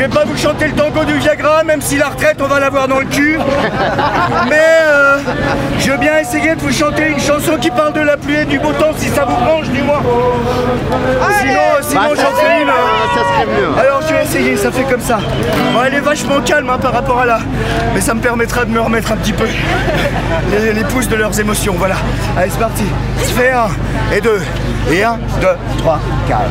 vais pas vous chanter le tango du Viagra, même si la retraite on va l'avoir dans le cul. Mais je veux bien essayer de vous chanter une chanson qui parle de la pluie et du beau temps, si ça vous branche, dis-moi. Sinon j'en fais une. Ça serait mieux. Alors je vais essayer, ça fait comme ça. Bon, elle est vachement calme hein, par rapport à là. Mais ça me permettra de me remettre un petit peu les pouces de leurs émotions, voilà. Allez, c'est parti. Ça fait 1 et 2. Et 1, 2, 3, 4.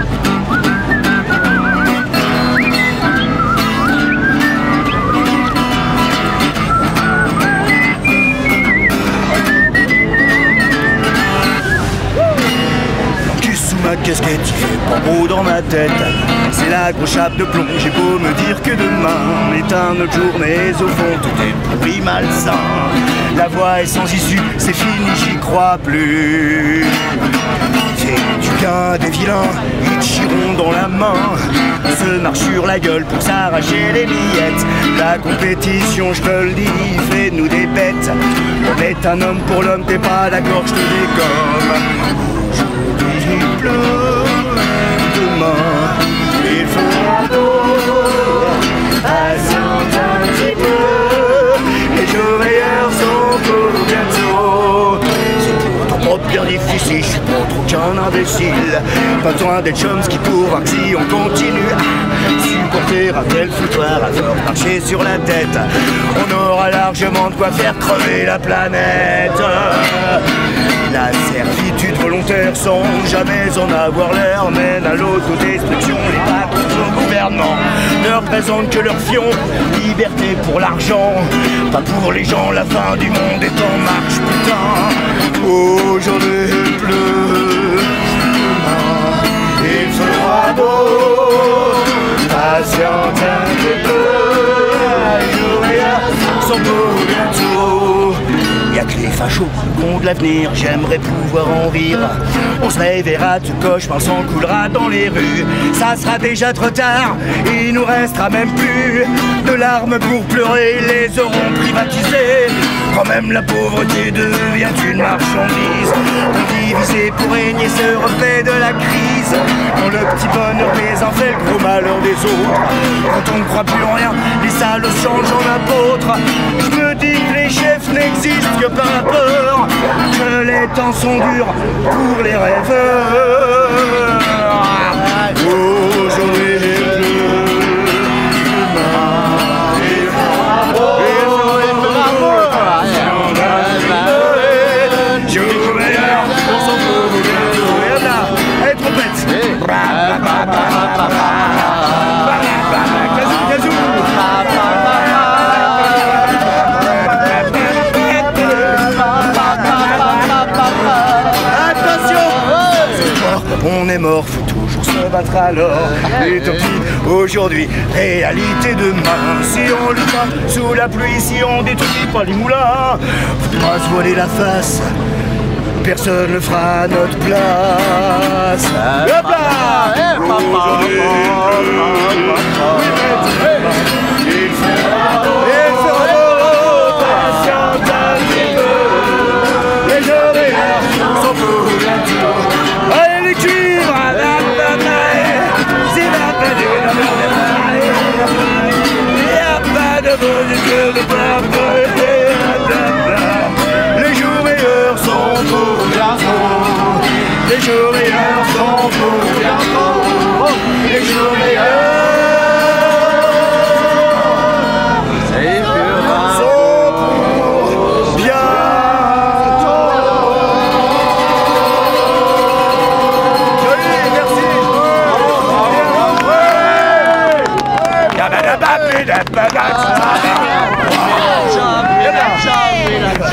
Ma casquette, il fait pas beau dans ma tête. C'est la grosse chape de plomb, j'ai beau me dire que demain est un autre jour, mais au fond tout est pourri malsain. La voie est sans issue, c'est fini, j'y crois plus. C'est du gain des vilains, ils chieront dans la main, se marche sur la gueule pour s'arracher les miettes. La compétition, je te le dis, fait de nous des bêtes. On est un homme pour l'homme, t'es pas d'accord, je te dégomme. Il pleut, demain il fera beau. Patiente un petit peu, les jours meilleurs sont pour bientôt. C'est pourtant pas bien difficile, je suis pas trop qu'un imbécile. Pas besoin d'être Chomsky pour voir que si on continue à supporter un tel foutoir, à fort marcher sur la tête, on aura largement de quoi faire crever la planète. La servitude volontaire sans jamais en avoir l'air mène à l'autodestruction. Les patrons au gouvernement ne représentent que leur fion. Liberté pour l'argent, pas pour les gens. La fin du monde est en marche, putain. Aujourd'hui il pleut, il fera beau. Patiente un petit peu, les jours meilleurs sont pour bientôt. Y'a que les fachos qui ont de l'avenir, j'aimerais pouvoir en rire. On se réveillera tout cauchemar, s'en coulera dans les rues. Ça sera déjà trop tard, il nous restera même plus de larmes pour pleurer, ils les auront privatisées. Quand même la pauvreté devient une marchandise. On divisé pour régner se refait de la crise. Quand le petit bonheur des uns fait le gros malheur des autres. Quand on ne croit plus en rien, les salauds changent en apôtres. Je me dis que les chefs n'existent que par peur, que les temps sont durs pour les rêveurs. Aujourd'hui il pleut, demain il fera beau. Jours meilleurs sont pour bientôt. Et hop là, allez trompette. Kazoo, kazoo. On est mort, faut toujours se battre alors. Utopie aujourd'hui, réalité demain. Si on lutte pas sous la pluie, si on détruit pas les moulins, faut pas se voiler la face, personne ne fera à notre place. Hop là! Aujourd'hui, il fera beau, patiente un petit peu. Les jours meilleurs sont pour bientôt. Allez les cuivres, les jours meilleurs sont pour bientôt. Les jours meilleurs sont pour bientôt. Les jours meilleurs sont pour bientôt. Joli, merci.